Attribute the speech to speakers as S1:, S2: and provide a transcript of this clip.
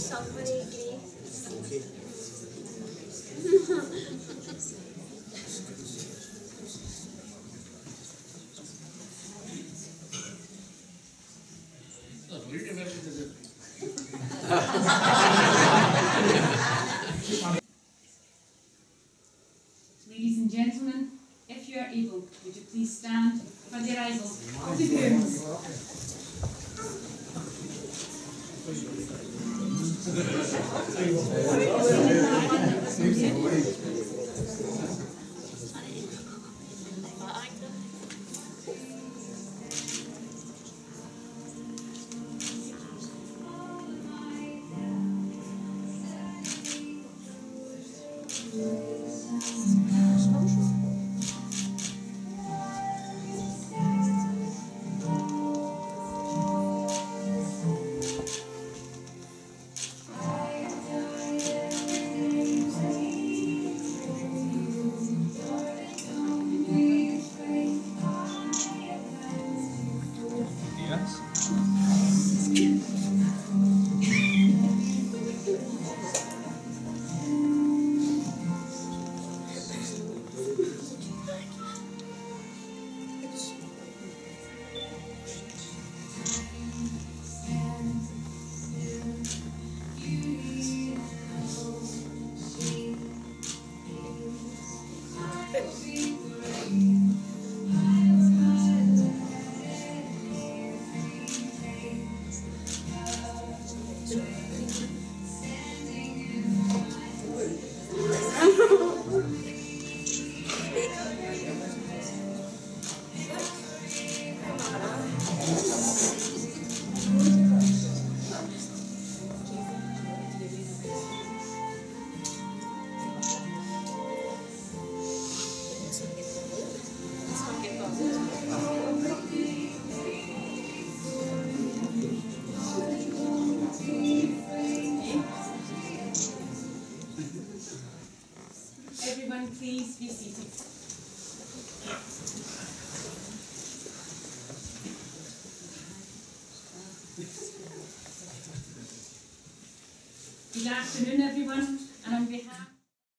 S1: somebody agree?
S2: Okay.
S3: Ladies and gentlemen, if you are able, would you please stand for the arrival of the grooms? Everyone, please be seated. Good afternoon, everyone, and on behalf